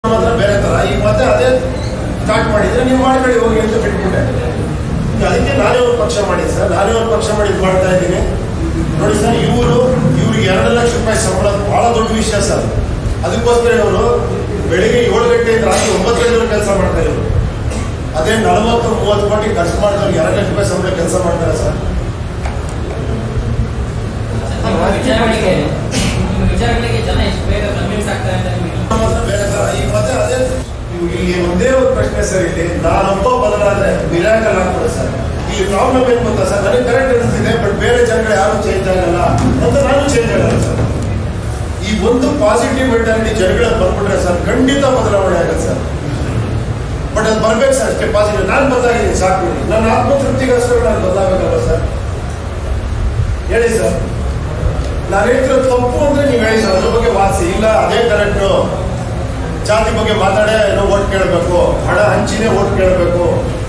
ಮಾತ್ರ ಬೇರೆ ತರ ಈಗ ಮತ್ತೆ ಅದೇ ಸ್ಟಾರ್ಟ್ ಮಾಡಿದ್ರೆ ನೀವು ಮಾಡ್ಕೊಳ್ಳಿ ಹೋಗಿ ಅಂತ ಬಿಟ್ಬಿಟ್ಟೆ. ಅದಕ್ಕೆ ನಾನೇ ಒಂದು ಪಕ್ಷ ಮಾಡಿದ್ದೆ ಸರ್, ನಾನೇ ಒಂದು ಪಕ್ಷ ಮಾಡಿ ಮಾಡ್ತಾ ಇದ್ದೀನಿ ನೋಡಿ ಸರ್. ಇವ್ರಿಗೆ 2 ಲಕ್ಷ ರೂಪಾಯಿ ಸಂಬಳ ಬಹಳ ದೊಡ್ಡ ವಿಷಯ ಸರ್. ಅದಕ್ಕೋಸ್ಕರ ಇವರು ಬೆಳಿಗ್ಗೆ 7 ಗಂಟೆಯಿಂದ ರಾತ್ರಿ 9 ಗಂಟೆವರೆಗೆ ಕೆಲಸ ಮಾಡ್ತಾರೆ. ಇವರು ಅದೇ 40-30 ಕೋಟಿ ಖರ್ಚು ಮಾಡಿದವ್ರಿಗೆ 2 ಲಕ್ಷ ರೂಪಾಯಿ ಸಂಬಳ ಕೆಲಸ ಮಾಡ್ತಾರೆ ಸರ್. ಬೇರೆ ಸರ್ ಈಗ ಮತ್ತೆ ಅದೇ ಇಲ್ಲಿ ಒಂದೇ ಒಂದು ಪ್ರಶ್ನೆ ಸರ್. ಇಲ್ಲಿ ನಾನೊಬ್ಬ ಬದಲಾದ್ರೆ ಮಿರಾಕಲ್ ಆಗ್ತದೆ ಸರ್. ಇಲ್ಲಿ ಪ್ರಾಬ್ಲಮ್ ಏನ್ ಗೊತ್ತಾ ಸರ್, ನನಗೆ ಕರೆಕ್ಟ್ ಅನಿಸ್ತಿದೆ, ಬಟ್ ಬೇರೆ ಜನಗಳು ಯಾರು ಚೇಂಜ್ ಆಗಲ್ಲ ಅಂತ ನಾನು ಚೇಂಜ್ ಆಗಲ್ಲ ಸರ್. ಈ ಒಂದು ಪಾಸಿಟಿವ್ ಮೆಂಟಾಲಿಟಿ ಜನಗಳಿಗೆ ಬಂದ್ಬಿಟ್ರೆ ಸರ್ ಖಂಡಿತ ಬದಲಾವಣೆ ಆಗತ್ತೆ ಸರ್. ಬಟ್ ಅದು ಬರ್ಬೇಕು ಸರ್, ಅಷ್ಟೇ ಪಾಸಿಟಿವ್. ನಾನು ಬದಲಾಗಿದ್ದೀನಿ ಸಾಕು, ನನ್ನ ಆತ್ಮತೃಪ್ತಿಗೋಸ್ಕರ ನಾನು ಬದಲಾಗಬೇಕಲ್ಲ ಸರ್. ಹೇಳಿ ಸರ್, ನಾನು ಹೇಳ್ತಿರೋದು ತಪ್ಪು ಅಂದ್ರೆ ನೀವು ಹೇಳಿ ಸರ್, ಅದ್ರ ಬಗ್ಗೆ ವಾಸಿ ಇಲ್ಲ ಅದೇ ಕರೆಕ್ಟು. ಜಾತಿ ಬಗ್ಗೆ ಮಾತಾಡೇ ಏನೋ ಓಟ್ ಕೇಳಬೇಕು, ಹಣ ಹಂಚಿನೇ ಓಟ್ ಕೇಳಬೇಕು,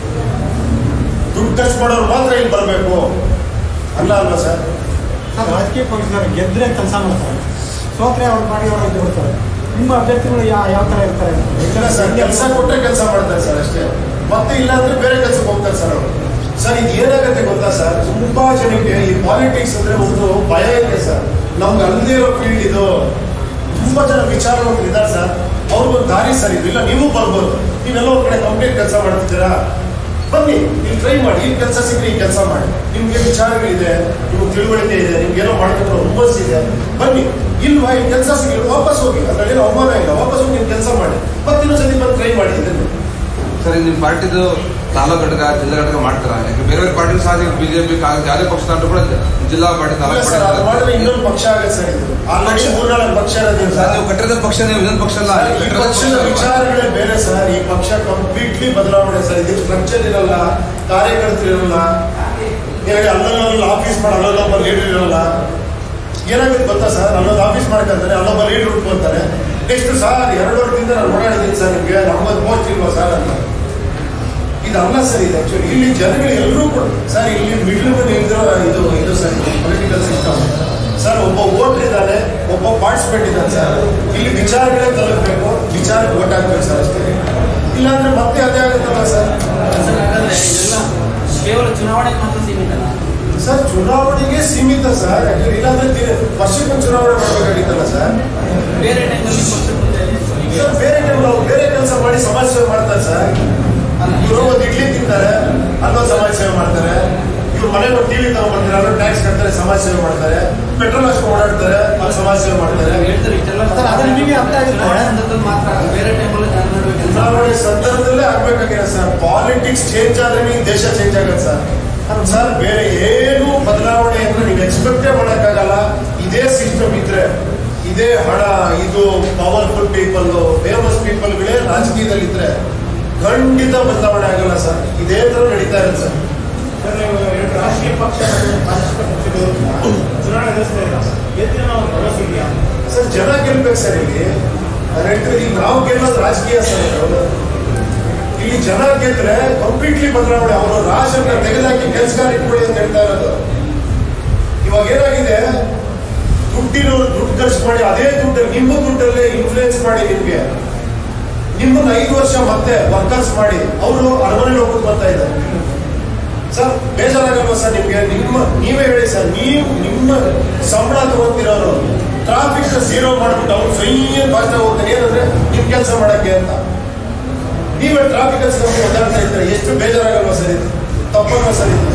ದುಡ್ಡು ಖರ್ಚು ಮಾಡೋರು ಮಾತ್ರ ಇಲ್ಲಿ ಬರಬೇಕು ಅಲ್ವಾ ಸರ್? ರಾಜಕೀಯ ಪಕ್ಷದವರು ಗೆದ್ರೆ ಕೆಲಸ ಮಾಡ್ತಾರೆ, ಸೋತ್ರೆ ಅವ್ರ ಮಾಡಿ ಅವ್ರು ಇದು ಕೊಡ್ತಾರೆ. ನಿಮ್ಮ ಅಭ್ಯರ್ಥಿಗಳು ಯಾವ ತರ ಇರ್ತಾರೆ? ಇಲ್ಲ ಸರ್, ಕೆಲಸ ಕೊಟ್ಟರೆ ಕೆಲಸ ಮಾಡ್ತಾರೆ ಸರ್ ಅಷ್ಟೇ. ಮತ್ತೆ ಇಲ್ಲ ಅಂದ್ರೆ ಬೇರೆ ಕೆಲಸಕ್ಕೆ ಹೋಗ್ತಾರೆ ಸರ್ ಅವರು. ಸರ್ ಇದು ಏನಾಗುತ್ತೆ ಗೊತ್ತಾ ಸರ್, ತುಂಬಾ ಜನಕ್ಕೆ ಈ ಪಾಲಿಟಿಕ್ಸ್ ಅಂದ್ರೆ ಒಂದು ಭಯ ಇದೆ ಸರ್. ನಮ್ಗೆ ಅಲ್ಲದೇ ಇರೋ ಫೀಲ್ಡ್ ಇದು. ತುಂಬಾ ಜನ ವಿಚಾರವಂತರು ಇದ್ದಾರೆ ಸರ್, ಅವ್ರಿಗೊಂದು ದಾರಿ ಸರ್ ಇದು. ಇಲ್ಲ ನೀವು ಬರ್ಬೋದು, ನೀವೆಲ್ಲ ಒಂದ್ ಕಡೆ ಕಂಪ್ಲೀಟ್ ಕೆಲಸ ಮಾಡ್ತಿದ್ದೀರಾ, ಬನ್ನಿ ಇಲ್ಲಿ ಟ್ರೈ ಮಾಡಿ, ಈ ಕೆಲಸ ಸಿಕ್ಕರೆ ಈ ಕೆಲಸ ಮಾಡಿ. ನಿಮ್ಗೆ ವಿಚಾರಗಳಿದೆ, ನಿಮ್ಗೆ ತಿಳುವಳಿಕೆ ಇದೆ, ನಿಮ್ಗೆ ಏನೋ ಮಾಡ್ತಿರೋ ಹುಮ್ಮಸ್ ಇದೆ, ಬನ್ನಿ. ಇಲ್ವಾ ಈ ಕೆಲಸ ಸಿಗಲಿ ವಾಪಸ್ ಹೋಗಿ, ಅದ್ರಲ್ಲಿ ಅವಮಾನ ಇಲ್ಲ, ವಾಪಸ್ ಹೋಗಿ ನೀವು ಕೆಲಸ ಮಾಡಿ, ಮತ್ತೆ ಇನ್ನೊಂದ್ಸತಿ ಬಂದು ಟ್ರೈ ಮಾಡಿ. ಸರ್ ನಿಮ್ಮ ಪಾರ್ಟಿದು ತಾಲೂಕು ಘಟಕ ಜಿಲ್ಲಾ ಘಟಕ ಮಾಡ್ತಾರ? ಯಾಕೆ ಬೇರೆ ಬೇರೆ ಪಾರ್ಟಿ ಸಹ ಬಿಜೆಪಿ ಯಾವುದೇ ಪಕ್ಷ ಕೂಡ ಜಿಲ್ಲಾ ಪಾರ್ಟಿ ತಾಲೂಕು ಮಾಡಿದ್ರೆ ಇನ್ನೊಂದು ಪಕ್ಷ ಆಗುತ್ತೆ ಸರ್. ಇದು ಆಲ್ರೆಡಿ 3-4 ಪಕ್ಷ ಇರೋದಿಲ್ಲ ಸರ್. ನೀವು ಕಟ್ಟಿದ ಪಕ್ಷ, ನೀವು ಇನ್ನೊಂದು ಪಕ್ಷ ಅಲ್ಲ. ಈ ಪಕ್ಷದ ವಿಚಾರಗಳೇ ಬೇರೆ ಸರ್. ಈ ಪಕ್ಷ ಕಂಪ್ಲೀಟ್ಲಿ ಬದಲಾವಣೆ ಸರ್. ಇದಕ್ಕೆ ಸ್ಟ್ರಕ್ಚರ್ ಇರಲ್ಲ, ಕಾರ್ಯಕರ್ತರು ಇರಲ್ಲ, ಹೇಳಿ ಅಲ್ಲೊಂದು ಆಫೀಸ್ ಮಾಡಿ ಅಲ್ಲೊಬ್ಬ ಲೀಡರ್ ಇರಲ್ಲ. ಏನಾಗುತ್ತೆ ಗೊತ್ತಾ ಸರ್, ಅಲ್ಲೊಂದು ಆಫೀಸ್ ಮಾಡ್ಕೊಂತಾರೆ, ಅಲ್ಲೊಬ್ಬ ಲೀಡರ್ ಉಟ್ಕೊತಾರೆ. ನೆಕ್ಸ್ಟ್ ಸರ್ 2 ವರ್ಷದಿಂದ ನಾನು ಓಡಾಡಿದ್ದೀನಿ ಸರ್, ನಿಮಗೆ ನಮ್ಮದು ಪೋಸ್ಟ್ ಇಲ್ವಾ ಸರ್ ಅಂತ. ಇದಲ್ಲ ಸರ್ ಇದು ಆಕ್ಚುಲಿ. ಇಲ್ಲಿ ಜನಗಳು ಎಲ್ಲರೂ ಕೂಡ ಸರ್, ಇಲ್ಲಿ ಮಿಡ್ಲ್ ಇದು ಸರ್ ಪೊಲಿಟಿಕಲ್ ಸಿಸ್ಟಮ್ ಸರ್. ಒಬ್ಬ ವೋಟರ್ ಇದ್ದಾನೆ, ಒಬ್ಬ ಪಾರ್ಟಿಸಿಪೇಟ್ ಇದ್ದಾನೆ ಸರ್. ಇಲ್ಲಿ ವಿಚಾರಗಳೇ ತಲುಪಬೇಕು, ವಿಚಾರಕ್ಕೆ ವೋಟ್ ಹಾಕ್ಬೇಕು ಸರ್ ಅಷ್ಟೇ. ಇಲ್ಲಾಂದ್ರೆ ಮತ್ತೆ ಅದೇ ಆಗುತ್ತಲ್ಲ ಸರ್. ಕೇವಲ ಚುನಾವಣೆಗೆ ಮಾತ್ರ ಸೀಮಿತ ಸರ್, ಚುನಾವಣೆಗೆ ಸೀಮಿತ ಸರ್. ಆಕ್ಚುಲಿ ಇಲ್ಲಾಂದ್ರೆ ವರ್ಷಕ್ಕೊಂದು ಚುನಾವಣೆ ಮಾಡಬೇಕಾಗಿತ್ತಲ್ಲ ಸರ್. ಬೇರೆ ಟೈಮಲ್ಲಿ ಸರ್ ಬೇರೆ ಟೈಮ್ ನಾವು ಬೇರೆ ಕೆಲಸ ಮಾಡಿ ಸಮಾಜ ಸೇವೆ ಮಾಡ್ತಾರೆ ಸರ್. ಇವರು ಒಂದು ಇಡ್ಲಿ ತಿಂತಾರೆ, ಅಲ್ಲೊಂದು ಸಮಾಜ ಸೇವೆ ಮಾಡ್ತಾರೆ. ಇವ್ರು ಮನೆಗೆ ಒಂದು ಟಿವಿ ತಗೊಂಡ್ಬರ್ತಾರೆ, ಅಲ್ಲೊಂದು ಟ್ಯಾಕ್ಸ್ ಕಟ್ತಾರೆ, ಸಮಾಜ ಸೇವೆ ಮಾಡ್ತಾರೆ. ಪೆಟ್ರೋಲ್ ಹಾಕಿ ಓಡಾಡ್ತಾರೆ, ಅಲ್ಲಿ ಸಮಾಜ ಸೇವೆ ಮಾಡ್ತಾರೆ. ಚುನಾವಣೆ ಸಂದರ್ಭದಲ್ಲೇ ಆಗ್ಬೇಕಾಗಿಲ್ಲ ಸರ್. ಪಾಲಿಟಿಕ್ಸ್ ಚೇಂಜ್ ಆದ್ರೆ ದೇಶ ಚೇಂಜ್ ಆಗುತ್ತೆ ಸರ್. ಸರ್ ಬೇರೆ ಏನು ಬದಲಾವಣೆ ಅಂದ್ರೆ ನೀವು ಎಕ್ಸ್ಪೆಕ್ಟೇ ಮಾಡೋಕ್ಕಾಗಲ್ಲ. ಇದೇ ಸಿಸ್ಟಮ್ ಇದ್ರೆ, ಇದೇ ಹಣ, ಇದು ಪವರ್ಫುಲ್ ಪೀಪಲ್, ಫೇಮಸ್ ಪೀಪಲ್ಗಳೇ ರಾಜಕೀಯದಲ್ಲಿ ಇದ್ರೆ ಖಂಡಿತ ಬದಲಾವಣೆ ಆಗಲ್ಲ ಸರ್. ಇದೇ ತರ ನಡೀತಾ ಇರುತ್ತೆ ಸರ್. ರಾಜಕೀಯ ಪಕ್ಷ ಚುನಾವಣೆ ಸರ್ ಜನ ಗೆಲ್ಬೇಕು ಸರ್. ಇಲ್ಲಿ ಈಗ ನಾವು ಗೆಲ್ಲೋದು ರಾಜಕೀಯ ಸರ್. ಇಲ್ಲಿ ಜನ ಗೆದ್ರೆ ಕಂಪ್ಲೀಟ್ಲಿ ಬದಲಾವಣೆ. ಅವರು ರಾಜನ್ನ ತೆಗೆದಾಕಿ ಕೆಲಸಗಾರ ಇಟ್ಕೊಳ್ಳಿ ಅಂತ ಹೇಳ್ತಾ ಇರೋದು. ಇವಾಗ ಏನಾಗಿದೆ, ದುಡ್ಡಿನವರು ದುಡ್ಡು ಖರ್ಚು ಮಾಡಿ ಅದೇ ದುಡ್ಡು ನಿಮ್ಮ ದುಡ್ಡಲ್ಲೇ ಇನ್ಫ್ಲೂಯೆನ್ಸ್ ಮಾಡಿ ನಿಮ್ಮನ್ನ 5 ವರ್ಷ ಮತ್ತೆ ವರ್ಕರ್ಸ್ ಮಾಡಿ ಅವರು ಅರಮನೆ ಹೋಗ್ಬಿಟ್ಟು ಬರ್ತಾ ಇದ್ದಾರೆ ಸರ್. ಬೇಜಾರಾಗಲ್ವಾ ಸರ್ ನಿಮ್ಗೆ? ನೀವೇ ಹೇಳಿ ಸರ್, ನಿಮ್ಮ ಸಂಬಳ ತಗೋತಿರೋರು ಟ್ರಾಫಿಕ್ 0 ಮಾಡ್ಬಿಟ್ಟು ಅವ್ರು ಸ್ವಯಂ ಭಾಷಣ ಹೋಗ್ತಾರೆ. ಏನಂದ್ರೆ ನಿಮ್ ಕೆಲಸ ಮಾಡಕ್ಕೆ ಅಂತ ನೀವೇ ಟ್ರಾಫಿಕ್ ಓಡಾಡ್ತಾ ಇದ್ರೆ ಎಷ್ಟು ಬೇಜಾರಾಗಲ್ವಾ ಸರ್? ಇದು ತಪ್ಪಲ್ವಾ ಸರ್? ಇದು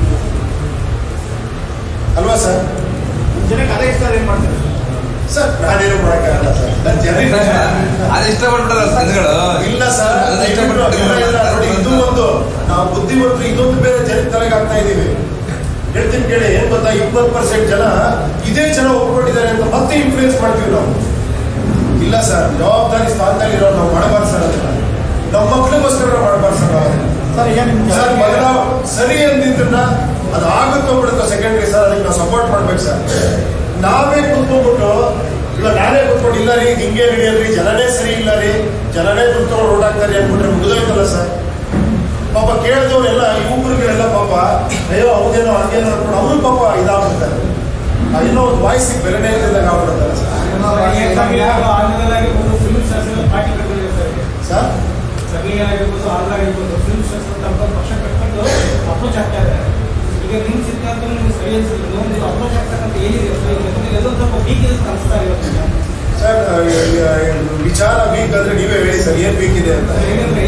ಅಲ್ವಾ ಸರ್? ಜನಕ್ಕೆ ಅದೇ ಇಷ್ಟ ಏನ್ ಮಾಡ್ತಾರೆ ಸರ್? ನಾನೇನು ಮಾಡಕ್ಕಾಗಲ್ಲ ಸರ್. ಅದು ಇಷ್ಟಪಡ್ಬಿಡಲ್ಲ ಸಂಘಗಳು. ಇಲ್ಲ ಸರ್, ನೋಡಿ ಇದು ಒಂದು ನಾವು ಬುದ್ಧಿವಂತರು ಇದೊಂದು ಬೇರೆ ಜನ ತಲೆಗೆ ಆಗ್ತಾ ಇದೀವಿ. ಹೇಳ್ತೀನಿ ಕೇಳಿ, ಏನ್ ಗೊತ್ತಾ, 20% ಜನ ಇದೇ ಜನ ಒಪ್ಕೊಂಡಿದ್ದಾರೆ ಅಂತ ಮತ್ತೆ ಇನ್ಫ್ಲೂಯೆನ್ಸ್ ಮಾಡ್ತೀವಿ ನಾವು. ಇಲ್ಲ ಸರ್, ಜವಾಬ್ದಾರಿ ಸ್ಥಾನದಲ್ಲಿ ಇರೋ ನಾವು ಮಾಡಬಾರ್ದು ಸರ್. ಅದನ್ನ ನಮ್ಮ ಮಕ್ಕಳಿಗೋಸ್ಕರ ಮಾಡಬಾರ್ದು ಸರ್. ಸರ್ ಸರಿ ಅಂದಿದ್ದನ್ನ ಅದು ಆಗುತ್ತೋ ಬಿಡುತ್ತೋ ಸೆಕೆಂಡ್ರಿ ಸರ್. ಅದಕ್ಕೆ ನಾವು ಸಪೋರ್ಟ್ ಮಾಡ್ಬೇಕು ಸರ್. ನಾವೇ ಕುತ್ಕೊಂಡ್ಬಿಟ್ಟು ಇಲ್ಲ ನಾನೇ ಕುತ್ಕೊಂಡು ಇಲ್ಲ ರೀ ಹಿಂಗೆ ಹಿಡಿಯಲ್ರಿ, ಜನನೇ ಸರಿ ಇಲ್ಲ ರೀ, ಜನನೇ ಕುತ್ಕೊಂಡು ಓಡಾಡ್ತಾರೆ ಅಂದ್ಬಿಟ್ರೆ ಮುಗಿದೋಯ್ತಲ್ಲ ಸರ್. ಪಾಪ ಕೇಳಿದವರೆಲ್ಲ ಯುವಕರುಗಳೆಲ್ಲ ಪಾಪ ಅಯ್ಯೋ ಅವ್ರೇನೋ ಹಂಗೇನೋ ಅನ್ಕೊಂಡು ಅವರು ಪಾಪ ಇದಾಗ್ಬಿಡ್ತಾರೆ. ಏನೋ ಒಂದು ವಾಯ್ಸಿಗೆ ಬೆಲೆನೇ ಇದ್ದಾಗ ಆಗ್ಬಿಡುತ್ತಲ್ಲ ಸರ್. ಸರ್ ಆಗಿರ್ಬೋದು ಆಗಿರ್ಬೋದು ಫಿಲ್ಮ್ ಪಕ್ಷ ಕಟ್ಕೊಂಡು ಅಪ್ರೋಚ್ ಆಗ್ತಾ ಇದ್ದಾರೆ. ಈಗ ನಿಮ್ಮ ಸಿದ್ಧಾಂತ ನಿಮ್ಗೆ ಸರಿ ಅನ್ಸಿಲ್ಲ, ನೀವು ಅಪ್ರೋಚ್ ಆಗ್ತಕ್ಕಂಥ ಏನಿದೆ ಎಲ್ಲೋ ಸ್ವಲ್ಪ ವೀಕ್ ಇದೆ ಅನಿಸ್ತಾ ಇರುತ್ತೆ ಸರ್. ವಿಚಾರ ವೀಕ್ ಅಂದ್ರೆ ನೀವೇ ಹೇಳಿ ಸರ್, ಏನ್ ವೀಕ್ ಇದೆ ಅಂತ.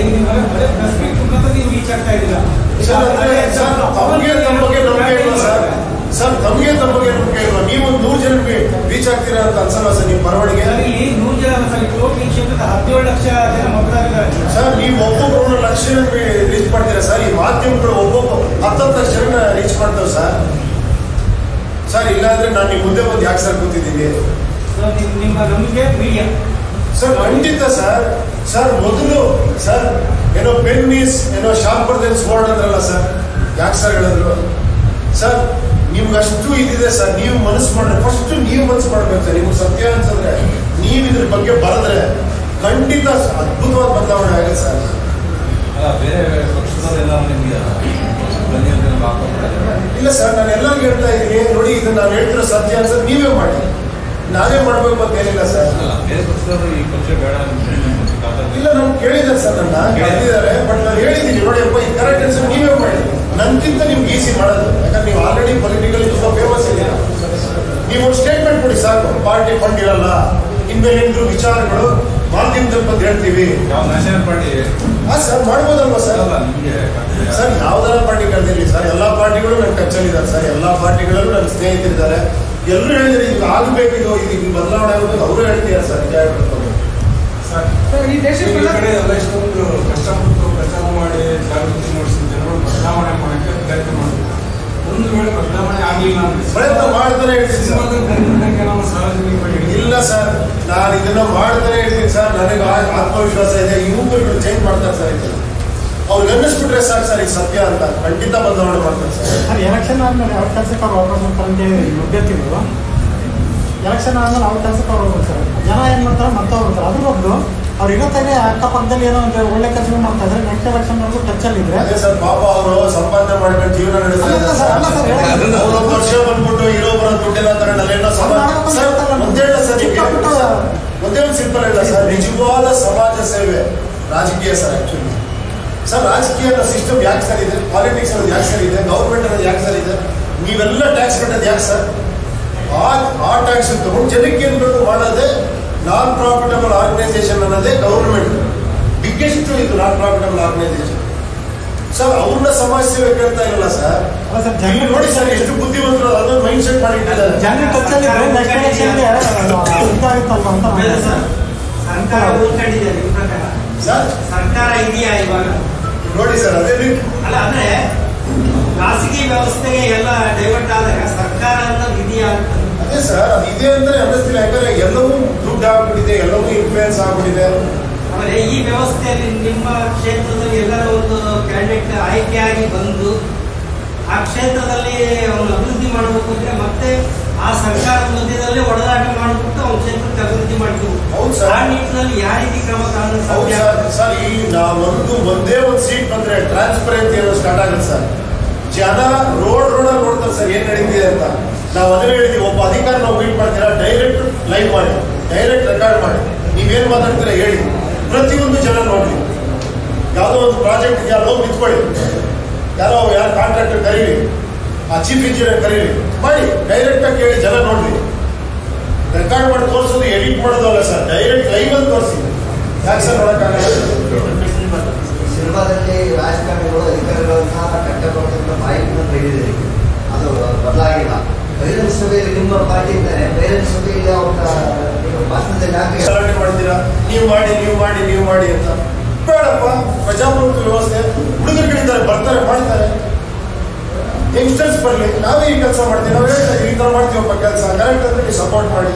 ನೀವು ರೀಚ್ ಆಗ್ತಾ ಇದ್ದೀರಾ ತಮಗೆ ತಮ್ಮ ಬಗ್ಗೆ ನಂಬಿಕೆ ಇಲ್ವಾ ಸರ್? ತಮಗೆ ತಮ್ಮ ಬಗ್ಗೆ ನಂಬಿಕೆ ಇಲ್ವಾ? ನೀವು 100 ಜನಕ್ಕೆ ರೀಚ್ ಆಗ್ತೀರಾ ಅಂತ ಅನ್ಸಲ್ವಾ ಸರ್? ನಿಮ್ಮ ಬರವಣಿಗೆ 100 ಜನ ಈ ಕ್ಷೇತ್ರದ 17 ಲಕ್ಷ ಜನ ಮತದಾರರಿದ್ದಾರೆ ಸರ್. ನೀವು ಒಬ್ಬೊಬ್ಬರು 1 ಲಕ್ಷ ಜನಕ್ಕೆ ರೀಚ್ ಮಾಡ್ತೀರಾ ಸರ್? ಈ ಮಾಧ್ಯಮಗಳು ಒಬ್ಬೊಬ್ಬ 10 ಲಕ್ಷ ಜನ ರೀಚ್ ಮಾಡ್ತಾವೆ ಸರ್. ಇಲ್ಲಾಂದ್ರೆ ನಾನು ನಿಮ್ಮ ಮುಂದೆ ಬಂದು ಯಾಕೆ ಸರ್ ಕೂತಿದ್ದೀನಿ? ನಿಮ್ಮ ನಂಬಿಕೆ ಮೀಡಿಯಾ ಸರ್ ಖಂಡಿತ ಸರ್. ಮೊದಲು ಸರ್ ಏನೋ ಪೆನ್ ಈಸ್ ಏನೋ ಶಾರ್ಪರ್ ದೆನ್ ಸ್ವರ್ಡ್ ಅಂದ್ರಲ್ಲ ಸರ್, ಯಾಕೆ ಸರ್ ಹೇಳಿದ್ರು ಸರ್? ನಿಮ್ಗಷ್ಟು ಇದಿದೆ ಸರ್, ನೀವು ಮನಸ್ಸು ಮಾಡಿದ್ರೆ ಫಸ್ಟ್ ನೀವು ಮನಸ್ಸು ಮಾಡ್ಬೇಕು ಸರ್. ನಿಮ್ಗೆ ಸತ್ಯ ಅನ್ಸಿದ್ರೆ ನೀವು ಇದ್ರ ಬಗ್ಗೆ ಬರೆದ್ರೆ ಖಂಡಿತ ಅದ್ಭುತವಾದ ಬದಲಾವಣೆ ಆಗುತ್ತೆ ಸರ್. ಬೇರೆ ಪಕ್ಷದವರೆಲ್ಲ ನಿಮಗೆ ಇಲ್ಲ ಸರ್, ನಾನು ಎಲ್ಲರಿಗೂ ಹೇಳ್ತಾ ಇದ್ದೀನಿ, ನೋಡಿ ಇದು ನಾನು ಹೇಳ್ತಿರೋ ಸತ್ಯ ಅನ್ಸರ್ ನೀವೇ ಮಾಡಿ, ನಾನೇ ಮಾಡ್ಬೇಕು ಅಂತ ಏನಿಲ್ಲ ಸರ್. ಬೇರೆ ಪಕ್ಷದವರು ಈ ಪಕ್ಷ ಬೇಡ ಇಲ್ಲ, ನಾನು ಕೇಳಿದ್ದಾರೆ ಸರ್, ನನ್ನ ಕೇಳಿದ್ದಾರೆ, ಬಟ್ ನಾನು ಹೇಳಿದ್ದೀನಿ ನೋಡಿ ಅಪ್ಪ ಈ ಕರೆಕ್ಟ್ ಅನ್ಸರ್ ನೀವೇ ಮಾಡಿ. ನನ್ಗಿಂತ ನಿಮ್ಗೆ ಈಸಿ ಮಾಡೋದು, ಯಾಕಂದ್ರೆ ನೀವು ಆಲ್ರೆಡಿ ಪೊಲಿಟಿಕಲಿ ತುಂಬಾ ಫೇಮಸ್ ಇದ್ದೀರಾ. ನೀವು ಒಂದು ಸ್ಟೇಟ್ಮೆಂಟ್ ಕೊಡಿ ಸಾಕು, ಪಾರ್ಟಿ ಫಂಡ್ ಇರಲ್ಲ, ಇನ್ಮೇಲೆ ಏನಿದ್ರು ವಿಚಾರಗಳು ಮಾಧ್ಯಮದಲ್ಲಿ ಬಂದು ಹೇಳ್ತೀವಿ. ನ್ಯಾಷನಲ್ ಪಾರ್ಟಿ ಸರ್ ಮಾಡ್ಬೋದಲ್ವಾ ಸರ್? ಸರ್ ಯಾವ್ದಾರ ಪಾರ್ಟಿ ಕರೆದಿರಲಿ ಸರ್, ಎಲ್ಲಾ ಪಾರ್ಟಿಗಳು ನನ್ನ ಟಚ್ಚಲ್ಲಿದ್ದಾರೆ ಸರ್. ಎಲ್ಲಾ ಪಾರ್ಟಿಗಳಲ್ಲೂ ನನ್ನ ಸ್ನೇಹಿತರಿದ್ದಾರೆ. ಎಲ್ಲರೂ ಹೇಳಿದ್ರೆ ಇದು ಆಗಬೇಕು, ಇದು ಬದಲಾವಣೆ ಆಗಬೇಕು, ಅವರು ಹೇಳ್ತೀರಾ ಸರ್. ನಿಜ ಹೇಳ್ಬೇಕು ಈ ದೇಶ ಕಡೆ ಎಲ್ಲ ಇಷ್ಟೊಂದು ಕಷ್ಟಪಟ್ಟು ಪ್ರಚಾರ ಮಾಡಿ ಜಾಗೃತಿ ಮೂಡಿಸಿ ಜನಗಳು ಬದಲಾವಣೆ ಮಾಡಕ್ಕೆ ಪ್ರಯತ್ನ ಮಾಡ್ತಾರೆ. ಒಂದು ವೇಳೆ ಬದಲಾವಣೆ ಆಗಲಿಲ್ಲ ಪ್ರಯತ್ನ ಮಾಡ್ತಾನೆ ಹೇಳ್ತೀನಿ ಸರ್. ಇಲ್ಲ ಸರ್, ನಾನು ಇದನ್ನ ಮಾಡ್ತಾನೆ ಹೇಳ್ತೀನಿ ಸರ್. ನನಗೆ ಆತ್ಮವಿಶ್ವಾಸ ಇದೆ, ಯುವಕರುಗಳು ಚೇಂಜ್ ಮಾಡ್ತಾರೆ ಸರ್. ಇದು ಅವ್ರಿಗೆ ಅನ್ನಿಸ್ಬಿಟ್ರೆ ಸಾಕು ಸರ್, ಇದು ಸತ್ಯ ಅಂತ ಖಂಡಿತ ಬದಲಾವಣೆ ಮಾಡ್ತಾರೆ ಸರ್. ಎಲೆಕ್ಷನ್ ಆದ್ಮೇಲೆ ಅವ್ರ ಕೆಲಸಕ್ಕೆ ಅವ್ರು ವಾಪಸ್ ಮಾಡ್ತಾರೆ ಅಂತ ಹೇಳಿ ಅಭ್ಯರ್ಥಿಗಳು ಎಲೆಕ್ಷನ್ ಆದ್ಮೇಲೆ ಅವ್ರ ಕೆಲಸಕ್ಕೆ ಅವ್ರು ಹೋಗ್ತಾರೆ. ಜನ ಏನ್ ಮಾಡ್ತಾರೆ ಮತ್ತೆ ಹೋಗ್ತಾರೆ. ಅದ್ರ ಬದಲು ಅವ್ರು ಇರತ್ತಾಗೆ ಅಕ್ಕಪಕ್ಕದಲ್ಲಿ ಏನೋ ಒಂದು ಒಳ್ಳೆ ಕೆಲಸ ಮಾಡ್ತಾ ಇದ್ರೆ ನೆಕ್ಸ್ಟ್ ಎಲೆಕ್ಷನ್ ವರೆಗೂ ಟಚ್ ಅಲ್ಲಿ ಇದ್ರೆ ಅದೇ ಸರ್, ಪಾಪ ಅವರು ಸಂಪಾದನೆ ಮಾಡ್ಕೊಂಡು ಜೀವನ ನಡೆಸ್ತಾ ಇದ್ದಾರೆ. ಅವ್ರೊಂದು ವರ್ಷ ಬಂದ್ಬಿಟ್ಟು ಇರೋಬ್ಬರ ದುಡ್ಡೆಲ್ಲ ತಗೊಂಡಲ್ಲ ಏನೋ ಒಂದೇ ಇಲ್ಲ ಸರ್. ಒಂದೇ ಒಂದು ಸಿಂಪಲ್ ಇಲ್ಲ ಸರ್, ನಿಜವಾದ ಸಮಾಜ ಸೇವೆ ರಾಜಕೀಯ ಸರ್. ಆಕ್ಚುಲಿ ಸರ್, ರಾಜಕೀಯ ಸಿಸ್ಟಮ್ ಯಾಕೆ ಸರ್ ಇದೆ? ಪಾಲಿಟಿಕ್ಸ್ ಅನ್ನೋದು ಯಾಕೆ ಸರ್ ಇದೆ? ಗೌರ್ಮೆಂಟ್ ಅನ್ನೋದು ಯಾಕೆ ಸರ್ ಇದೆ? ನೀವೆಲ್ಲ ಟ್ಯಾಕ್ಸ್ ಕಟ್ಟೋದು ಯಾಕೆ ಸರ್? ಆ ಟ್ಯಾಕ್ಸ್ ತಗೊಂಡು ಜನಕ್ಕೆ ಏನ್ ಬೇಕು ಮಾಡೋದೇ ನಾನ್ ಪ್ರಾಫಿಟಬಲ್ ಆರ್ಗನೈಸೇಷನ್ ಅನ್ನೋದೇ ಗೌರ್ಮೆಂಟ್ ಬಿಗ್ಗೆಸ್ಟ್ ಇದು ನಾನ್ ಪ್ರಾಫಿಟಬಲ್ ಆರ್ಗನೈಸೇಷನ್ ಸರ್. ಅವ್ರನ್ನ ಸಮಾಜ ಸೇವೆ ಕೇಳ್ತಾ ಇರಲ್ಲ ಸರ್. ನೋಡಿ ಸರ್, ಎಷ್ಟು ಬುದ್ಧಿವಂತರು ಅದೊಂದು ಮೈಂಡ್ ಸೆಟ್ ಮಾಡಿ ಸರ್ಕಾರ ಇದೆಯಾ ಇವಾಗ? ನೋಡಿ ಸರ್, ಅದೇ ಅಲ್ಲ ಅಂದ್ರೆ ಖಾಸಗಿ ವ್ಯವಸ್ಥೆಗೆ ಎಲ್ಲ ಡೈವರ್ಟ್ ಆದಾಗ ಸರ್ಕಾರ ಅನ್ನೋದು ಇದೆಯಾ ಅಂತ. ಅದೇ ಸರ್, ಅದು ಇದೆ ಅಂದ್ರೆ ಅನ್ನಿಸ್ತಿಲ್ಲ. ಯಾಕಂದ್ರೆ ಎಲ್ಲವೂ ದುಡ್ಡು ಆಗ್ಬಿಟ್ಟಿದೆ, ಎಲ್ಲವೂ ಇನ್ಫ್ಲೂಯೆನ್ಸ್ ಆಗ್ಬಿಟ್ಟಿದೆ. ಆಮೇಲೆ ಈ ವ್ಯವಸ್ಥೆಯಲ್ಲಿ ನಿಮ್ಮ ಕ್ಷೇತ್ರದಲ್ಲಿ ಎಲ್ಲರ ಒಂದು ಕ್ಯಾಂಡಿಡೇಟ್ ಆಯ್ಕೆಯಾಗಿ ಬಂದು ಆ ಕ್ಷೇತ್ರದಲ್ಲಿ ಅವನು ಅಭಿವೃದ್ಧಿ ಮಾಡಬೇಕು ಅಂದ್ರೆ ಮತ್ತೆ ಆ ಸರ್ಕಾರದ ಮಧ್ಯದಲ್ಲೇ ಒಡನಾಟ ಮಾಡಿಬಿಟ್ಟು ಅವ್ನ ಕ್ಷೇತ್ರಕ್ಕೆ ಅಭಿವೃದ್ಧಿ ಮಾಡ್ತೀವಿ. ಆ ನಿಟ್ಟಿನಲ್ಲಿ ಯಾವ ರೀತಿ ಕ್ರಮ ಸರ್, ಈ ಒಂದೇ ಒಂದು ಸೀಟ್ ಬಂದ್ರೆ ಟ್ರಾನ್ಸ್ಪರೆನ್ಸಿ ಅನ್ನೋ ಸ್ಟಾರ್ಟ್ ಆಗುತ್ತೆ ಸರ್. ಜನ ರೋಡಲ್ಲಿ ನೋಡ್ತಾರೆ ಸರ್ ಏನ್ ನಡೀತಿದೆ ಅಂತ. ನಾವು ಅದನ್ನ ಹೇಳಿದ್ವಿ, ಒಬ್ಬ ಅಧಿಕಾರಿ ನಾವು ಮೀಟ್ ಮಾಡ್ತೀರಾ, ಡೈರೆಕ್ಟ್ ಲೈವ್ ಮಾಡಿ, ಡೈರೆಕ್ಟ್ ರೆಕಾರ್ಡ್ ಮಾಡಿ, ನೀವೇನ್ ಮಾತಾಡ್ತೀರಾ ಹೇಳಿ, ಪ್ರತಿಯೊಂದು ಜನ ನೋಡಿ. ಯಾವುದೋ ಒಂದು ಪ್ರಾಜೆಕ್ಟ್ ಇದೆಯಾ, ಲೋನ್ ನಿಂತ್ಕೊಳ್ಳಿ, ಯಾರು ಕಾಂಟ್ರಾಕ್ಟರ್ ಕರೀರಿ, ಆ ಚೀಫ್ ಇಂಜಿನಿಯರ್ ಕರೀರಿ, ಮಾಡಿ ಡೈರೆಕ್ಟ್ ಆಗಿ ಕೇಳಿ, ಜನ ನೋಡ್ರಿ. ರೆಕಾರ್ಡ್ ಮಾಡಿ ತೋರಿಸೋದು ಎಡಿಟ್ ಮಾಡೋದಲ್ಲ ಸರ್, ಡೈರೆಕ್ಟ್ ಲೈವ್ ಅಲ್ಲಿ ತೋರಿಸಿ. ಯಾಕೆ ಸರ್ ನೋಡಕ್ಕಾಗಲ್ಲ? ಸಿನಿಮಾದಲ್ಲಿ ರಾಜಕಾರಣಿಗಳು ಅಧಿಕಾರಿಗಳನ್ನ ಕಟ್ಟಬರ್ತಕ್ಕಂಥ ಮಾಹಿತಿಯನ್ನು ತೆಗೆದಿದೆ, ಅದು ಬದಲಾಗಿಲ್ಲ. ಬಹಿರಂಗ ಸಭೆಯಲ್ಲಿ ನಿಮ್ಮ ಪಾರ್ಟಿ ಇದ್ದಾರೆ, ಬಹಿರಂಗ ಸಭೆಯಲ್ಲಿ ಅವ್ರ ಭಾಷಣದಲ್ಲಿ ಯಾಕೆ ಗಲಾಟೆ ಮಾಡ್ತೀರಾ? ನೀವು ಮಾಡಿ ಅಂತ ಬೇಡಪ್ಪ. ಪ್ರಜಾಪ್ರಭುತ್ವ ವ್ಯವಸ್ಥೆ, ಹುಡುಗರುಗಳಿದ್ದಾರೆ, ಬರ್ತಾರೆ, ಮಾಡ್ತಾರೆ. ಯಂಗ್ಸ್ಟರ್ಸ್ ಬರಲಿ, ನಾವೇ ಈ ಕೆಲಸ ಮಾಡ್ತೀವಿ, ನಾವು ಹೇಳ್ತಾ ಈ ತರ ಮಾಡ್ತೀವಪ್ಪ ಕೆಲಸ, ಕರೆಕ್ಟ್ ಅಂದ್ರೆ ನೀವು ಸಪೋರ್ಟ್ ಮಾಡಿ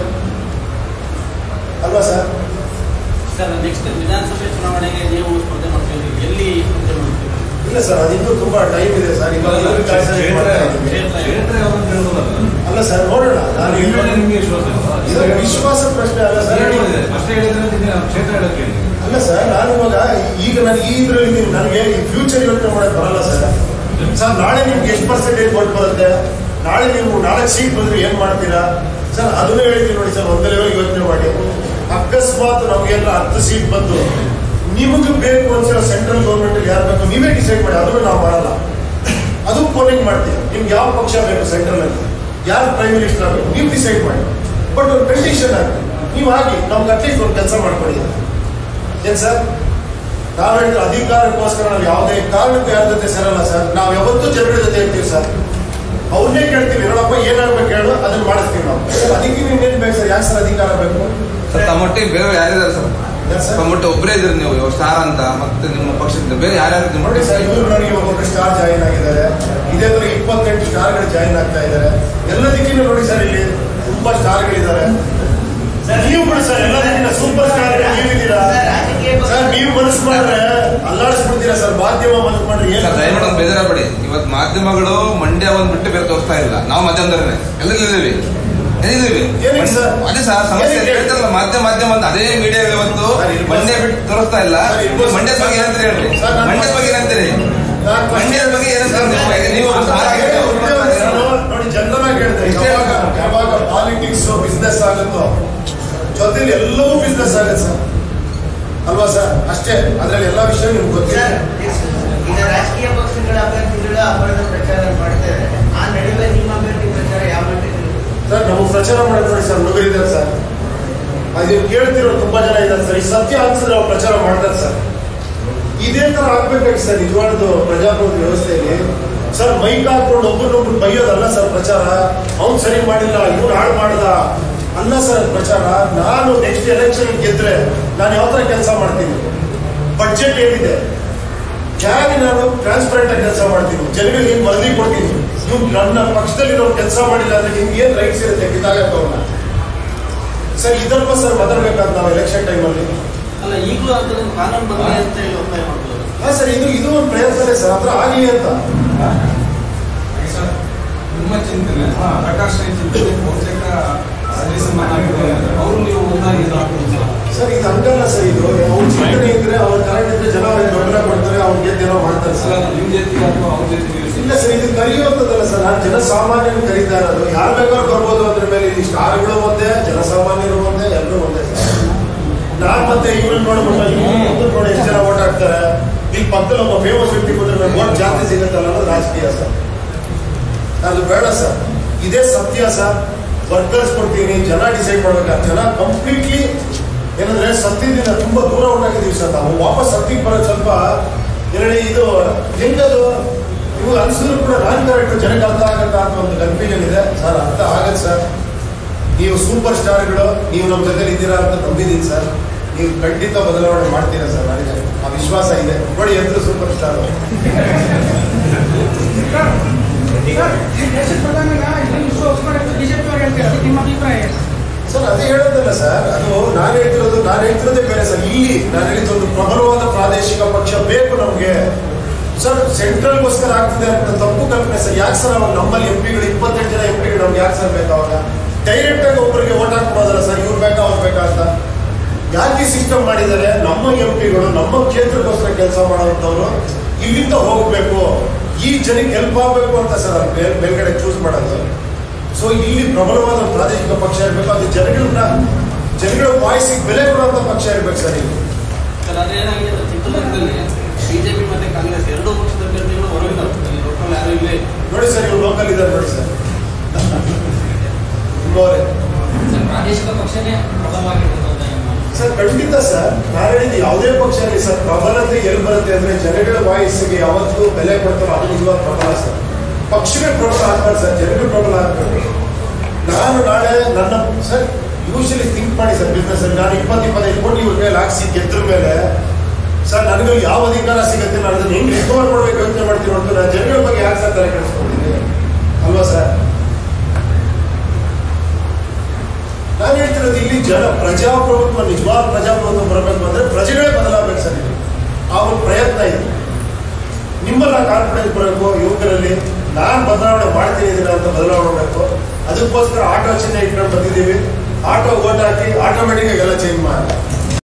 ಅಲ್ವಾ ಸರ್? ಸರ್, ನೆಕ್ಸ್ಟ್ ವಿಧಾನಸಭೆ ಚುನಾವಣೆಗೆ ನೀವು ಸ್ಪರ್ಧೆ ಮಾಡ್ತೀವಿ, ಎಲ್ಲಿ ಸ್ಪರ್ಧೆ ಮಾಡ್ತೀವಿ? ಇಲ್ಲ ಸರ್, ಅದಿನ್ನೂ ತುಂಬಾ ಟೈಮ್ ಇದೆ ಸರ್. ಅಲ್ಲ ಸರ್, ನೋಡೋಣ. ನಾನು ವಿಶ್ವಾಸ ಪ್ರಶ್ನೆ ಅಲ್ಲ ಸರ್. ಅಲ್ಲ ಸರ್, ನಾನು ಈಗ ನನಗೆ ಈ ಇದ್ರಲ್ಲಿ ನನಗೆ ಈ ಫ್ಯೂಚರ್ ಯೋಚನೆ ಮಾಡಕ್ ಬರಲ್ಲ ಸರ್. ಸರ್, ನಾಳೆ ನಿಮ್ಗೆ ಎಷ್ಟು ಪರ್ಸೆಂಟೇಜ್ ವೋಟ್ ಬರುತ್ತೆ, ನಾಳೆ ನೀವು 4 ಸೀಟ್ ಬಂದ್ರೆ ಏನ್ ಮಾಡ್ತೀರಾ ಸರ್? ಅದನ್ನೇ ಹೇಳ್ತೀನಿ ನೋಡಿ ಸರ್. ಒಂದೇ ಯೋಚನೆ ಮಾಡಿ, ಅಕಸ್ಮಾತ್ ನಮ್ಗೆಲ್ಲ 10 ಸೀಟ್ ಬಂದು ನಿಮ್ಗೆ ನಿಮಗೆ ಬೇಕು ಅನ್ಸಿರೋ ಸೆಂಟ್ರಲ್ ಗೌರ್ಮೆಂಟ್ ಯಾರು ಬೇಕು ನೀವೇ ಡಿಸೈಡ್ ಮಾಡಿ, ಅದನ್ನು ನಾವು ಮಾಡಲ್ಲ. ಅದು ಪೋಲಿಂಗ್ ಮಾಡ್ತೀವಿ. ನಿಮ್ಗೆ ಯಾವ ಪಕ್ಷ ಬೇಕು ಸೆಂಟ್ರಲ್ ಅಲ್ಲಿ, ಯಾರು ಪ್ರೈಮ್ ಮಿನಿಸ್ಟರ್ ಆಗಬೇಕು ನೀವು ಡಿಸೈಡ್ ಮಾಡಿ. ಬಟ್ ಒಂದು ಕಂಡೀಷನ್ ಆಗಿ ನೀವು ಆಗಿ ನಮ್ಗೆ ಅಟ್ಲೀಸ್ಟ್ ಒಂದು ಕೆಲಸ ಮಾಡ್ಕೊಡಿ. ಏನ್ ಸರ್, ನಾವು ಹೇಳಿದ್ರೆ ಅಧಿಕಾರಕ್ಕೋಸ್ಕರ ನಾವು ಯಾವುದೇ ಕಾರಣಕ್ಕೂ ಯಾರ ಜೊತೆ ಸೇರಲ್ಲ ಸರ್. ನಾವು ಯಾವತ್ತೂ ಜನರ ಜೊತೆ ಇರ್ತೀವಿ ಸರ್. ಅವ್ರನ್ನೇ ಕೇಳ್ತೀವಿ, ನೋಡಪ್ಪ ಏನಾಗ್ಬೇಕು ಹೇಳು, ಅದನ್ನ ಮಾಡಿಸ್ತೀವಿ ನಾವು. ಅದಕ್ಕೆ ನಿಮ್ಗೇನ್ ಬೇಕು ಸರ್? ಯಾಕೆ ಸರ್ ಅಧಿಕಾರ ಬೇಕು? ತಮ್ಮೊಟ್ಟಿಗೆ ಬೇರೆ ಯಾರಿದ್ದಾರೆ ಸರ್? ತಮ್ಮೊಟ್ಟೆ ಒಬ್ಬರೇ ಇದ್ರಿ ನೀವು ಸ್ಟಾರ್ ಅಂತ, ಮತ್ತೆ ನಿಮ್ಮ ಪಕ್ಷದಿಂದ ಬೇರೆ ಯಾರ್ಯಾರು ನೋಡಿ ಸರ್, ಇವರು ನೋಡಿ ಒಬ್ಬೊಬ್ಬರು ಸ್ಟಾರ್ ಜಾಯಿನ್ ಆಗಿದ್ದಾರೆ. ಇದೇ ತರ 28 ಸ್ಟಾರ್ಗಳು ಜಾಯಿನ್ ಆಗ್ತಾ ಇದ್ದಾರೆ. ಎಲ್ಲದಕ್ಕಿಂತ ನೋಡಿ ಸರ್ ಇಲ್ಲಿ ತುಂಬಾ ಸ್ಟಾರ್ಗಳಿದ್ದಾರೆ. ನೀವುಗಳು ಸರ್ ಎಲ್ಲದಕ್ಕಿಂತ ಸೂಪರ್ ಸ್ಟಾರ್ ನೀವಿದ್ದೀರಾ ಸರ್. ನೀವು ಮನಸ್ಸು ಮಾಡಿದ್ರೆ ಅಲ್ಲಾಡಿಸ್ಬಿಡ್ತೀರಾ ಸರ್. ಮಾಧ್ಯಮ ಮನಸ್ಸು ಮಾಡ್ರಿ ದಯಮಾಡಿ ಬೇಜಾರಬೇಡಿ. ಇವತ್ತು ಮಾಧ್ಯಮಗಳು ಮಂಡ್ಯ ಒಂದ್ ಬಿಟ್ಟು ಬೇರೆ ತೋರಿಸ್ತಾ ಇಲ್ಲ. ನಾವು ಮಧ್ಯಮದವರೇ ಎಲ್ಲರಿದ್ದೀವಿ. ಅದೇ ಸರ್ ಸಮಸ್ಯೆ ಹೇಳ್ತಾರಲ್ಲ, ಮಾಧ್ಯಮ ಅಂತ ಅದೇ ಮೀಡಿಯಾ ಇವತ್ತು ಮಂಡ್ಯ ಬಿಟ್ಟು ತೋರಿಸ್ತಾ ಇಲ್ಲ. ಮಂಡ್ಯದ ಬಗ್ಗೆ ಏನಂತೀರಿ ಹೇಳ್ರಿ? ಮಂಡ್ಯದ ಬಗ್ಗೆ ಏನಂತೀರಿ? ಮಂಡ್ಯದ ಬಗ್ಗೆ ಏನಂತೀರಿ ನೀವು? ನೋಡಿ ಜನರಾಗಿ ಹೇಳ್ತಾರೆ, ಯಾವಾಗ ಪಾಲಿಟಿಕ್ಸ್ ಬಿಸ್ನೆಸ್ ಆಗುತ್ತೋ ಜೊತೆಲಿ ಎಲ್ಲವೂ ಬಿಸ್ನೆಸ್ ಆಗುತ್ತೆ ಸರ್, ಅಲ್ವಾ ಸರ್? ಅಷ್ಟೇ, ಅದ್ರಲ್ಲಿ ಎಲ್ಲಾ ವಿಷಯ ನಿಮ್ಗೆ ಗೊತ್ತಿಲ್ಲ. ಈಗ ರಾಜಕೀಯ ಪಕ್ಷಗಳ ಅಭ್ಯರ್ಥಿಗಳ ಅಪರದ ಪ್ರಚಾರ ಮಾಡ್ತಾರೆ. ಆ ನಡುವೆ ನಿಮ್ಮ ಅಭ್ಯರ್ಥಿ ಪ್ರಚಾರ ಯಾವ ಮಟ್ಟಿಗೆ ಸರ್? ನಾವು ಪ್ರಚಾರ ಮಾಡೋದು ನೋಡಿ ಸರ್, ಹುಡುಗರಿದ್ದಾರೆ ಸರ್. ಅದು ಕೇಳ್ತಿರೋ ತುಂಬಾ ಜನ ಇದ್ದಾರೆ ಸರ್. ಈ ಸತ್ಯ ಅನ್ಸಿದ್ರೆ ಅವ್ರು ಪ್ರಚಾರ ಮಾಡ್ತಾರೆ ಸರ್. ಇದೇ ತರ ಆಗ್ಬೇಕಾಗಿ ಸರ್ ನಿಜವಾದ ಪ್ರಜಾಪ್ರಭುತ್ವ ವ್ಯವಸ್ಥೆಯಲ್ಲಿ ಸರ್. ಮೈಕ್ ಹಾಕೊಂಡು ಒಬ್ಬರನ್ನೊಬ್ರು ಬೈಯೋದಲ್ಲ ಸರ್ ಪ್ರಚಾರ. ಅವ್ನು ಸರಿ ಮಾಡಿಲ್ಲ, ಇವ್ರು ಹಾಳು ಮಾಡದ ಅಲ್ಲ ಸರ್ ಪ್ರಚಾರ. ನಾನು ನೆಕ್ಸ್ಟ್ ಎಲೆಕ್ಷನ್ ಗೆದ್ರೆ ನಾನು ಯಾವ ತರ ಕೆಲಸ ಮಾಡ್ತೀನಿ, ಬಡ್ಜೆಟ್ ಏನಿದೆ ಹೇಗೆ ನಾನು ಟ್ರಾನ್ಸ್ಪರೆಂಟ್ ಆಗಿ ಕೆಲಸ ಮಾಡ್ತೀನಿ, ಜನಗಳಿಗೆ ಹಿಂಗ್ ವರದಿ ಕೊಡ್ತೀನಿ. ನೀವು ನನ್ನ ಪಕ್ಷದಲ್ಲಿ ನಾವು ಕೆಲಸ ಮಾಡಿಲ್ಲ ಅಂದ್ರೆ ನಿಮ್ಗೆ ಏನ್ ರೈಟ್ಸ್ ಇರುತ್ತೆ ಕಿತ್ತಾಗತ್ತವ್ರನ್ನ ಸರ್. ಇದಲ್ಪ ಸರ್ ಮಾತಾಡ್ಬೇಕಾದ್ ನಾವು ಎಲೆಕ್ಷನ್ ಟೈಮಲ್ಲಿ ಅಲ್ಲ, ಈಗಲೂ ಅದೊಂದು ಕಾನೂನು ಬದಲಾವಣೆ ಅಂತ ಹೇಳಿ ಒತ್ತಾಯ ಮಾಡ್ಬೋದು. ಹಾ ಸರ್, ಇದು ಒಂದು ಪ್ರಯತ್ನನೇ ಸರ್, ಹತ್ರ ಆಗಲಿ ಅಂತ. ನಿಮ್ಮ ಚಿಂತನೆ ಪ್ರಕಾಶ್ ಚಿಂತನೆ ಬಹುತೇಕ ಅವರು ನೀವು ಒಂದಾಗಿ ಸರ್ ಇದು ಹಂಗಲ್ಲ ಸರ್. ಇದು ಅವ್ರ ಚಿಂತನೆ ಇದ್ರೆ ಅವ್ರ ಕರೆಕ್ಟ್ ಇದ್ರೆ ಜನ ಅವ್ರಿಗೆ ಬೆಂಬಲ ಕೊಡ್ತಾರೆ, ಅವ್ರಿಗೆ ಗೆದ್ದೇನೋ ಮಾಡ್ತಾರೆ ಸರ್. ನಿಮ್ಮ ಜೊತೆಗೆ ಅಥವಾ ಅವ್ರ ಜೊತೆಗೆ ಇಲ್ಲ ಸರ್, ಇದು ಕರೆಯುವಂಥದ್ದಲ್ಲ ಸರ್. ನಾನು ಜನಸಾಮಾನ್ಯರು ಕರೀತಾ ಇರೋದು. ಯಾರು ಬೇಕಾದ್ರೂ ಬರ್ಬೋದು ಅದ್ರ ಮೇಲೆ. ಇಲ್ಲಿ ಸ್ಟಾರ್ಗಳು ಒಂದೇ, ಜನಸಾಮಾನ್ಯರು ಒಂದೇ, ಎಲ್ಲರೂ ಒಂದೇ ಸರ್. ನಾನ್ ಮತ್ತೆ ಇವ್ರನ್ನ ನೋಡ್ಬಿಟ್ಟು ನೋಡಿ ಎಷ್ಟು ಜನ ಓಟ್ ಹಾಕ್ತಾರೆ. ಇಲ್ಲಿ ಪಕ್ಕದಲ್ಲಿ ಒಬ್ಬ ಫೇಮಸ್ ವ್ಯಕ್ತಿ ಕೊಟ್ಟರೆ ಓಟ್ ಜಾಸ್ತಿ ಸಿಗುತ್ತಲ್ಲ ಅನ್ನೋದು ರಾಜಕೀಯ ಸರ್. ಅದು ಬೇಡ ಸರ್. ಇದೇ ಸತ್ಯ ಸರ್. ವರ್ಕರ್ಸ್ ಕೊಡ್ತೀನಿ, ಜನ ಡಿಸೈಡ್ ಮಾಡ್ಬೇಕಾದ್ರೆ. ಜನ ಕಂಪ್ಲೀಟ್ಲಿ ಏನಂದ್ರೆ ಸತ್ಯದಿಂದ ತುಂಬಾ ದೂರ ಹೊಂಟಾಗಿದ್ದೀವಿ ಸರ್ ನಾವು. ವಾಪಸ್ ಸತ್ಯಕ್ಕೆ ಬರೋದು ಸ್ವಲ್ಪ ಏನೇಳಿ ಇದು ಹೆಂಗದು ಇವು ಅನ್ಸಿದ್ರು ಕೂಡ ನಾನ್ ಕರೆಕ್ಟ್ ಜನಕ್ಕೆ ಅರ್ಥ ಆಗತ್ತ ಅಂತ ಒಂದು ಕನ್ಫ್ಯೂಷನ್ ಇದೆ ಸರ್. ಅರ್ಥ ಆಗತ್ತೆ ಸರ್. ನೀವು ಸೂಪರ್ ಸ್ಟಾರ್ಗಳು, ನೀವು ನಮ್ಮ ಜೊತೆಲಿ ಇದ್ದೀರಾ ಅಂತ ನಂಬಿದ್ದೀನಿ ಸರ್. ನೀವು ಖಂಡಿತ ಬದಲಾವಣೆ ಮಾಡ್ತೀರಾ ಸರ್. ನನಗೆ ಆ ವಿಶ್ವಾಸ ಇದೆ. ನೋಡಿ ಎಂದ್ರು ಸೂಪರ್ ಸ್ಟಾರ್ ಸರ್. ಅದೇ ಹೇಳೋದಲ್ಲ ಸರ್. ಅದು ನಾನು ಹೇಳ್ತಿರೋದೇ ಬೇರೆ ಸರ್. ಇಲ್ಲಿ ನಾನು ಹೇಳಿದ್ದು ಒಂದು ಪ್ರಬಲವಾದ ಪ್ರಾದೇಶಿಕ ಪಕ್ಷ ಬೇಕು ನಮ್ಗೆ ಸರ್. ಸೆಂಟ್ರಲ್ಗೋಸ್ಕರ ಆಗ್ತಿದೆ ಅಂತ ತಪ್ಪು ಕಲ್ಪನೆ ಸರ್. ಯಾಕೆ ಸರ್ ಅವಾಗ ನಮ್ಮಲ್ಲಿ ಎಂಪಿಗಳು 28 ಜನ ಎಂಪಿಗಳು ನಮ್ಗೆ ಯಾಕೆ ಸರ್ ಬೇಕು? ಅವಾಗ ಡೈರೆಕ್ಟ್ ಆಗಿ ಒಬ್ಬರಿಗೆ ಓಟ್ ಹಾಕ್ಬೋದಲ್ಲ ಸರ್. ಇವ್ರು ಬೇಕಾ ಅವ್ರು ಬೇಕಾ ಅಂತ ಯಾಕೆ ಸಿಸ್ಟಮ್ ಮಾಡಿದ್ದಾರೆ? ನಮ್ಮ ಎಂಪಿಗಳು ನಮ್ಮ ಕ್ಷೇತ್ರಕ್ಕೋಸ್ಕರ ಕೆಲಸ ಮಾಡೋಂಥವ್ರು ಇಲ್ಲಿಂದ ಹೋಗ್ಬೇಕು, ಈ ಜನಕ್ಕೆ ಹೆಲ್ಪ್ ಆಗಬೇಕು ಅಂತ ಸರ್ ಅಲ್ಲಿ ಮೇಲ್ಗಡೆ ಚೂಸ್ ಮಾಡೋದು. ಸೊ ಇಲ್ಲಿ ಪ್ರಬಲವಾದ ಪ್ರಾದೇಶಿಕ ಪಕ್ಷ ಇರಬೇಕು. ಅದು ಜನಗಳ ವಾಯ್ಸಿಗೆ ಬೆಲೆ ಕೊಡುವಂತ ಪಕ್ಷ ಇರ್ಬೇಕು ಸರ್. ಇಲ್ಲಿ ಅದೇನಾಗಿದೆ ಚಿತ್ರದುರ್ಗದಲ್ಲಿ ಬಿಜೆಪಿ ಮತ್ತೆ ಕಾಂಗ್ರೆಸ್ ಎರಡೂ ಪಕ್ಷದ ಅಭ್ಯರ್ಥಿಗಳು ಹೊರಗಿದ್ದಾರೆ. ಲೋಕಲ್ ಯಾರು ಇಲ್ಲೇ ನೋಡಿ ಸರ್. ಇವ್ರು ಲೋಕಲ್ ಇದ್ದಾರೆ ನೋಡಿ ಸರ್. ಪ್ರಾದೇಶಿಕ ಪಕ್ಷನೇ ಪ್ರಬಲವಾಗಿರ್ತದೆ ಸರ್. ಖಂಡಿತ ಸರ್. ನಾನು ಹೇಳಿದ್ದು ಯಾವುದೇ ಪಕ್ಷ ಆಗಲಿ ಸರ್, ಪ್ರಬಲತೆ ಎಲ್ಲಿ ಬರುತ್ತೆ ಅಂದ್ರೆ ಜನಗಳ ವಾಯ್ಸ್ಗೆ ಯಾವತ್ತೂ ಬೆಲೆ ಕೊಡ್ತಾರೋ ಅದು ನಿಜವಾದ ಪ್ರಬಲ ಸರ್. ಪಕ್ಷವೇ ಪ್ರಬಲ ಆಗ್ಬಾರ್ದು ಸರ್, ಜನಗಳು ಪ್ರಬಲ ಆಗ್ಬೇಕು. ನಾನು ನಾಳೆ ನನ್ನ ಸರ್ ಯೂಶಲಿ ಥಿಂಕ್ ಮಾಡಿ ಸರ್ ಬಿಸ್ನೆಸ್ ಅಲ್ಲಿ ನಾನು 20-25 ಕೋಟಿ ಇವ್ರ ಮೇಲೆ ಹಾಕ್ಸಿ ಗೆದ್ರ ಮೇಲೆ ಸರ್ ನನಗೆ ಯಾವ ಅಧಿಕಾರ ಸಿಗುತ್ತೆ, ನಾನು ಅದನ್ನು ಹೆಂಗೆ ರಿಕವರ್ ಮಾಡ್ಬೇಕು ಯೋಚನೆ ಮಾಡ್ತೀನಿ ಹೊರತು ನಾನು ಜನಗಳ ಬಗ್ಗೆ ಯಾಕೆ ಸರ್ ತಲೆ ಕೆಡಿಸ್ಕೊಳ್ತೀನಿ ಅಲ್ವಾ ಸರ್? ನಾನು ಹೇಳ್ತಿರೋದು ಇಲ್ಲಿ ಪ್ರಜಾಪ್ರಭುತ್ವ ನಿಜವಾದ ಪ್ರಜಾಪ್ರಭುತ್ವ ಬರಬೇಕು ಅಂದ್ರೆ ಪ್ರಜೆಗಳೇ ಬದಲಾಗಬೇಕು ಸರ್. ಇಲ್ಲಿ ಆ ಒಂದು ಪ್ರಯತ್ನ ಇದೆ. ನಿಮ್ಮಲ್ಲ ಕಾನ್ಫಿಡೆನ್ಸ್ ಬರಬೇಕು ಯುವಕರಲ್ಲಿ. ನಾನು ಬದಲಾವಣೆ ಮಾಡ್ತೀನಿ ಇದೀನ ಅಂತ ಬದಲಾವಣೆ ಬೇಕು. ಅದಕ್ಕೋಸ್ಕರ ಆಟೋ ಚಿಹ್ನೆ ಇಟ್ಕೊಂಡು ಬಂದಿದ್ದೀವಿ. ಆಟೋ ಓಟ್ ಹಾಕಿ ಆಟೋಮೆಟಿಕ್ ಆಗಿ ಎಲ್ಲ ಚೇಂಜ್ ಮಾಡಿ